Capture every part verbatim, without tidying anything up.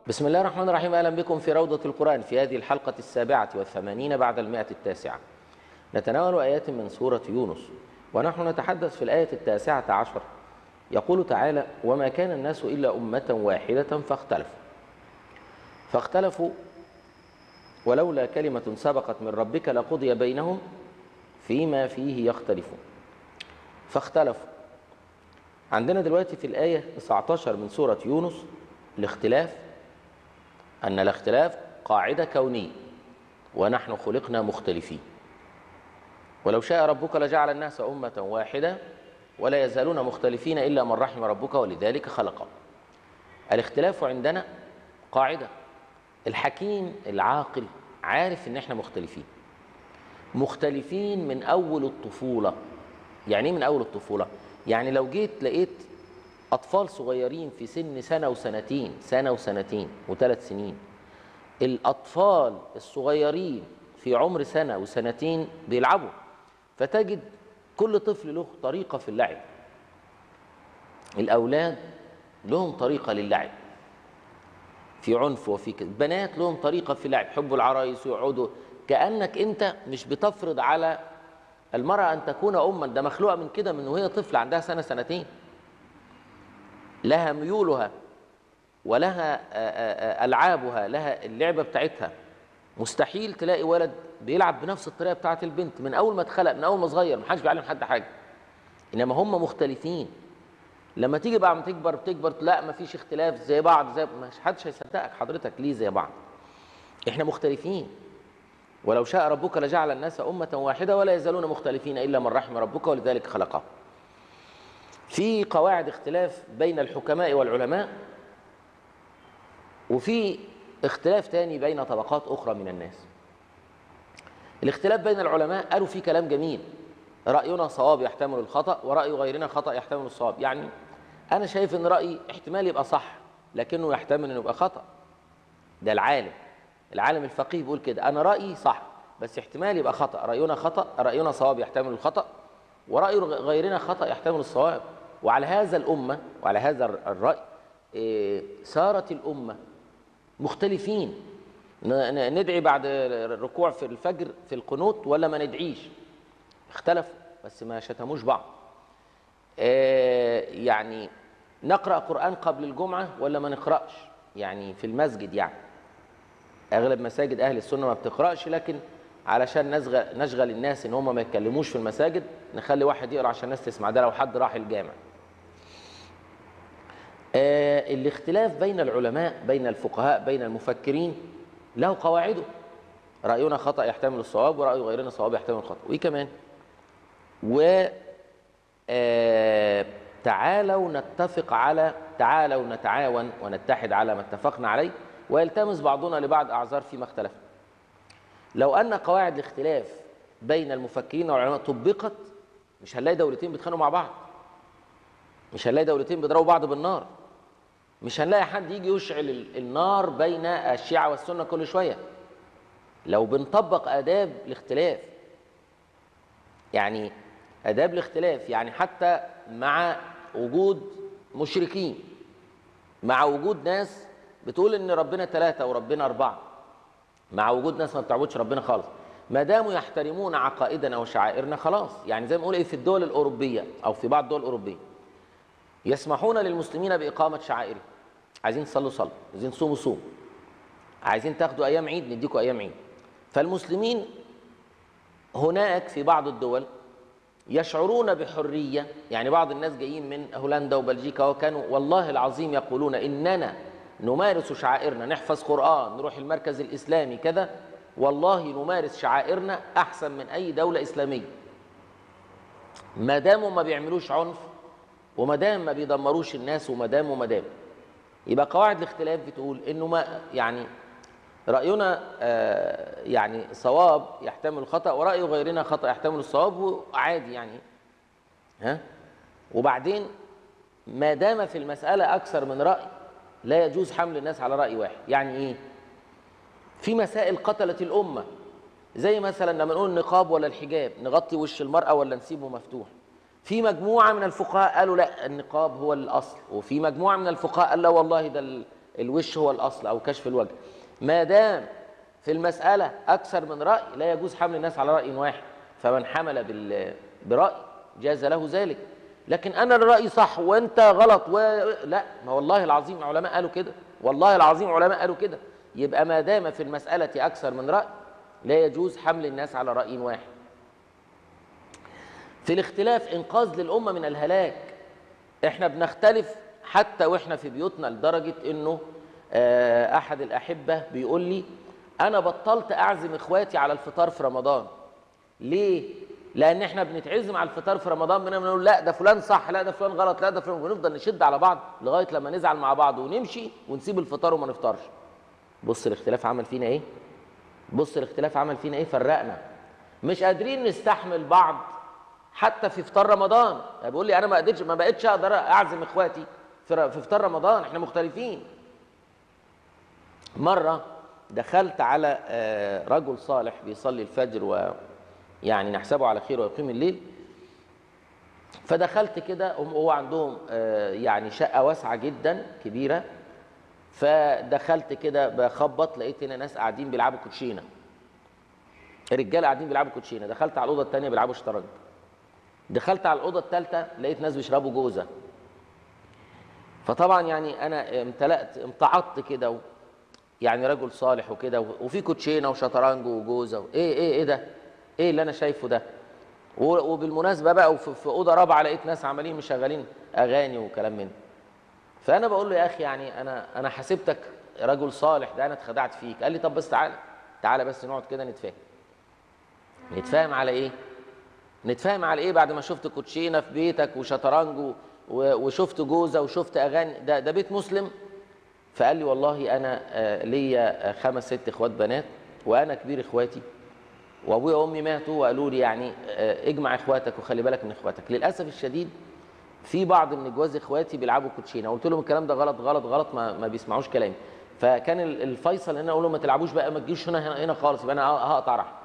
بسم الله الرحمن الرحيم. أهلا بكم في روضة القرآن في هذه الحلقة السابعة والثمانين بعد المائة التاسعة. نتناول آيات من سورة يونس، ونحن نتحدث في الآية التاسعة عشر. يقول تعالى: وما كان الناس إلا أمة واحدة فاختلفوا فاختلفوا ولولا كلمة سبقت من ربك لقضي بينهم فيما فيه يختلفون. فاختلفوا. عندنا دلوقتي في الآية تسعة عشر من سورة يونس الاختلاف، أن الاختلاف قاعدة كونية، ونحن خلقنا مختلفين. ولو شاء ربك لجعل الناس أمة واحدة ولا يزالون مختلفين إلا من رحم ربك ولذلك خلقهم. الاختلاف عندنا قاعدة. الحكيم العاقل عارف إن احنا مختلفين مختلفين من أول الطفولة. يعني إيه من أول الطفولة؟ يعني لو جيت لقيت أطفال صغيرين في سن سنة وسنتين سنة وسنتين وثلاث سنين، الأطفال الصغيرين في عمر سنة وسنتين بيلعبوا، فتجد كل طفل له طريقة في اللعب. الأولاد لهم طريقة للعب، في عنف وفي كده. البنات لهم طريقة في اللعب، يحبوا العرايس ويقعدوا. كأنك أنت مش بتفرض على المرأة أن تكون أما، ده مخلوقة من كده من وهي طفل عندها سنة سنتين، لها ميولها ولها ألعابها، لها اللعبة بتاعتها. مستحيل تلاقي ولد بيلعب بنفس الطريقة بتاعت البنت من أول ما اتخلق، من أول ما صغير. محدش بيعلم حد حاجة، إنما هم مختلفين. لما تيجي بعد ما تكبر بتكبر لا مفيش اختلاف، زي بعض، زي مش حدش هيصدقك حضرتك ليه زي بعض. احنا مختلفين. ولو شاء ربك لجعل الناس أمة واحدة ولا يزالون مختلفين إلا من رحم ربك ولذلك خلقهم. في قواعد اختلاف بين الحكماء والعلماء، وفي اختلاف تاني بين طبقات أخرى من الناس. الاختلاف بين العلماء قالوا فيه كلام جميل: رأينا صواب يحتمل الخطأ ورأي غيرنا خطأ يحتمل الصواب. يعني أنا شايف إن رأيي احتمال يبقى صح لكنه يحتمل إنه يبقى خطأ. ده العالم العالم الفقيه بيقول كده: أنا رأيي صح بس احتمال يبقى خطأ. رأينا خطأ رأينا صواب يحتمل الخطأ ورأي غيرنا خطأ يحتمل الصواب. وعلى هذا الأمة وعلى هذا الرأي إيه سارت الأمة مختلفين. ندعي بعد الركوع في الفجر في القنوت ولا ما ندعيش؟ اختلفوا بس ما شتموش بعض. إيه يعني نقرأ قرآن قبل الجمعة ولا ما نقرأش؟ يعني في المسجد، يعني أغلب مساجد أهل السنة ما بتقرأش، لكن علشان نشغل, نشغل الناس إن هم ما يتكلموش في المساجد نخلي واحد يقرأ عشان الناس تسمع. ده لو حد راح الجامع. آه الاختلاف بين العلماء بين الفقهاء بين المفكرين له قواعده. رأينا خطأ يحتمل الصواب ورأي غيرنا صواب يحتمل الخطأ. وإيه كمان؟ و آه تعالوا نتفق على تعالوا نتعاون ونتحد على ما اتفقنا عليه ويلتمس بعضنا لبعض أعذار فيما اختلفنا. لو أن قواعد الاختلاف بين المفكرين والعلماء طبقت مش هنلاقي دولتين بيتخانقوا مع بعض، مش هنلاقي دولتين بيضربوا بعض بالنار، مش هنلاقي حد يجي يشعل النار بين الشيعة والسنة كل شوية. لو بنطبق آداب الاختلاف، يعني آداب الاختلاف، يعني حتى مع وجود مشركين، مع وجود ناس بتقول إن ربنا ثلاثة وربنا أربعة، مع وجود ناس ما بتعبدش ربنا خالص، ما داموا يحترمون عقائدنا وشعائرنا خلاص. يعني زي ما نقول إيه، في الدول الأوروبية أو في بعض الدول الأوروبية يسمحون للمسلمين بإقامة شعائرهم. عايزين تصلوا صلوا، عايزين تصوموا صوم، عايزين تاخدوا أيام عيد نديكوا أيام عيد. فالمسلمين هناك في بعض الدول يشعرون بحرية. يعني بعض الناس جايين من هولندا وبلجيكا وكانوا والله العظيم يقولون إننا نمارس شعائرنا، نحفظ قرآن، نروح المركز الإسلامي كذا، والله نمارس شعائرنا أحسن من أي دولة إسلامية ما داموا ما بيعملوش عنف وما دام ما بيدمروش الناس وما دام وما دام. يبقى قواعد الاختلاف بتقول إنه ما يعني رأينا آه يعني صواب يحتمل الخطأ ورأي غيرنا خطأ يحتمل الصواب، وعادي يعني. ها وبعدين ما دام في المسألة أكثر من رأي لا يجوز حمل الناس على رأي واحد. يعني إيه؟ في مسائل قتلت الأمة، زي مثلا لما نقول النقاب ولا الحجاب، نغطي وش المرأة ولا نسيبه مفتوح. في مجموعة من الفقهاء قالوا لا النقاب هو الأصل، وفي مجموعة من الفقهاء قال لا والله ده الوش هو الاصل او كشف الوجه. ما دام في المساله اكثر من راي لا يجوز حمل الناس على راي واحد، فمن حمل بال براي جاز له ذلك. لكن انا الراي صح وانت غلط و... لا، ما والله العظيم علماء قالوا كده، والله العظيم علماء قالوا كده. يبقى ما دام في المساله اكثر من راي لا يجوز حمل الناس على راي واحد. في الاختلاف انقاذ للامه من الهلاك. احنا بنختلف حتى واحنا في بيوتنا، لدرجه انه احد الاحبه بيقول لي انا بطلت اعزم اخواتي على الفطار في رمضان. ليه؟ لان احنا بنتعزم على الفطار في رمضان بنقول لا ده فلان صح، لا ده فلان غلط، لا ده فلان، ونفضل نشد على بعض لغايه لما نزعل مع بعض ونمشي ونسيب الفطار وما نفطرش. بص الاختلاف عمل فينا ايه؟ بص الاختلاف عمل فينا ايه؟ فرقنا. مش قادرين نستحمل بعض حتى في فطار رمضان. بيقول لي انا ما قدرتش ما بقتش اقدر اعزم اخواتي في فطار رمضان، احنا مختلفين. مره دخلت على رجل صالح بيصلي الفجر ويعني نحسبه على خير ويقيم الليل، فدخلت كده، هو عندهم يعني شقه واسعه جدا كبيره، فدخلت كده بخبط لقيت هنا ناس قاعدين بيلعبوا كوتشينه، الرجاله قاعدين بيلعبوا كوتشينه. دخلت على الاوضه الثانيه بيلعبوا شطرنج. دخلت على الاوضه الثالثه لقيت ناس بيشربوا جوزه. فطبعا يعني انا امتلأت امتعضت كده و... يعني رجل صالح وكده وفي كوتشينه وشطرنج وجوزه و... ايه ايه ايه ده؟ ايه اللي انا شايفه ده؟ و... وبالمناسبه بقى وفي في اوضه رابعه لقيت ناس عمالين مشغلين اغاني وكلام من. فانا بقول له يا اخي يعني انا انا حسبتك رجل صالح، ده انا اتخدعت فيك. قال لي طب بس تعالى تعالى بس نقعد كده نتفاهم. نتفاهم على ايه؟ نتفاهم على ايه بعد ما شفت كوتشينه في بيتك وشطرنج وشفت جوزه وشفت اغاني؟ ده ده بيت مسلم. فقال لي والله انا ليا خمس ست اخوات بنات وانا كبير اخواتي، وابويا وامي ماتوا وقالوا لي يعني اجمع اخواتك وخلي بالك من اخواتك. للاسف الشديد في بعض من جواز اخواتي بيلعبوا كوتشينه. قلت لهم الكلام ده غلط غلط غلط، ما, ما بيسمعوش كلامي. فكان الفيصل ان انا اقول لهم ما تلعبوش بقى، ما تجيش هنا هنا, هنا خالص، يبقى انا هقطع رحم.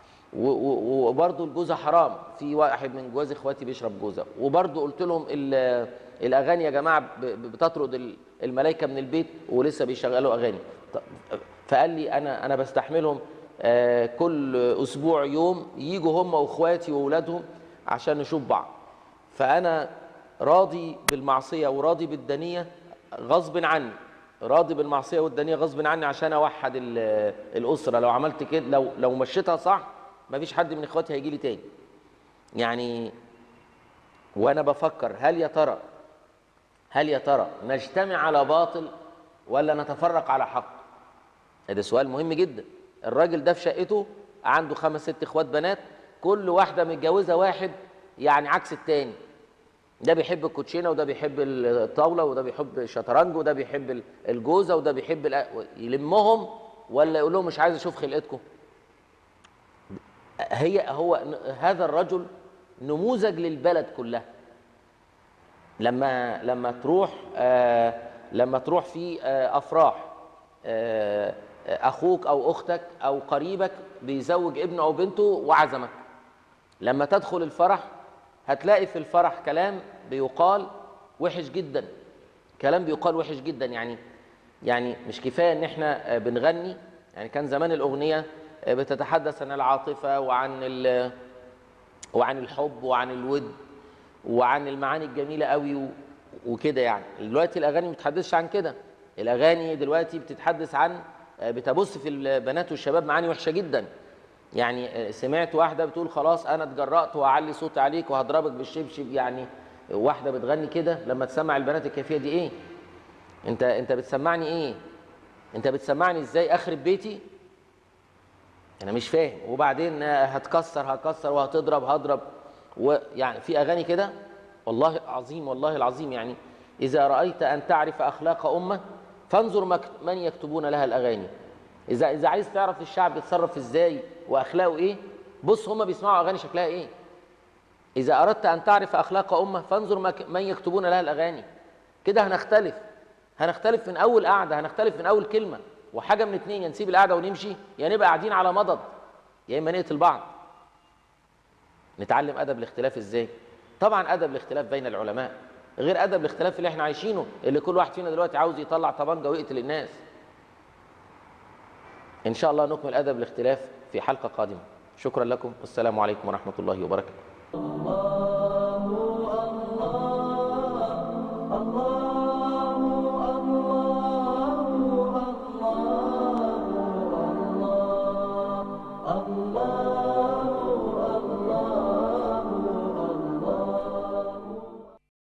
وبرضه الجوزه حرام، في واحد من جواز اخواتي بيشرب جوزه. وبرضه قلت لهم الاغاني يا جماعه بتطرد الملائكه من البيت ولسه بيشغلوا اغاني. فقال لي انا انا بستحملهم كل اسبوع يوم يجوا هم واخواتي واولادهم عشان نشوف بعض، فانا راضي بالمعصيه وراضي بالدنيه غصب عني، راضي بالمعصيه والدنيه غصب عني عشان اوحد الاسره. لو عملت كده، لو لو مشيتها صح ما فيش حد من اخواتي هيجي لي تاني. يعني وانا بفكر هل يا ترى هل يا ترى نجتمع على باطل ولا نتفرق على حق؟ ده سؤال مهم جدا. الراجل ده في شقته عنده خمس ست اخوات بنات، كل واحده متجوزه واحد يعني عكس التاني. ده بيحب الكوتشينه وده بيحب الطاوله وده بيحب الشطرنج وده بيحب الجوزه وده بيحب الأ... يلمهم ولا يقول لهم مش عايز اشوف خلقتكم؟ هي هو هذا الرجل نموذج للبلد كلها. لما لما تروح آه لما تروح في آه افراح آه اخوك او اختك او قريبك بيزوج ابنه او بنته وعزمك، لما تدخل الفرح هتلاقي في الفرح كلام بيقال وحش جدا، كلام بيقال وحش جدا. يعني يعني مش كفايه ان احنا بنغني، يعني كان زمان الاغنيه بتتحدث عن العاطفه وعن وعن الحب وعن الود وعن المعاني الجميله قوي وكده. يعني دلوقتي الاغاني ما بتتحدثش عن كده. الاغاني دلوقتي بتتحدث عن بتبص في البنات والشباب معاني وحشه جدا. يعني سمعت واحده بتقول خلاص انا اتجرأت وهعلي صوتي عليك وهضربك بالشبشب. يعني واحده بتغني كده لما تسمع البنات الكيفيه دي ايه؟ انت انت بتسمعني ايه؟ انت بتسمعني ازاي اخرب بيتي؟ انا مش فاهم. وبعدين هتكسر هكسر وهتضرب هضرب. ويعني في اغاني كده والله العظيم والله العظيم. يعني اذا رايت ان تعرف اخلاق امه فانظر من يكتبون لها الاغاني. اذا اذا عايز تعرف الشعب بيتصرف ازاي واخلاقه ايه، بص هم بيسمعوا اغاني شكلها ايه. اذا اردت ان تعرف اخلاق امه فانظر من يكتبون لها الاغاني. كده هنختلف هنختلف من اول قعده، هنختلف من اول كلمه. وحاجه من اتنين، يا نسيب القعده ونمشي يا نبقى قاعدين على مضض، يا اما نقتل بعض. نتعلم ادب الاختلاف ازاي؟ طبعا ادب الاختلاف بين العلماء. غير ادب الاختلاف اللي احنا عايشينه، اللي كل واحد فينا دلوقتي عاوز يطلع طبنجه ويقتل الناس. ان شاء الله نكمل ادب الاختلاف في حلقه قادمه. شكرا لكم، والسلام عليكم ورحمه الله وبركاته.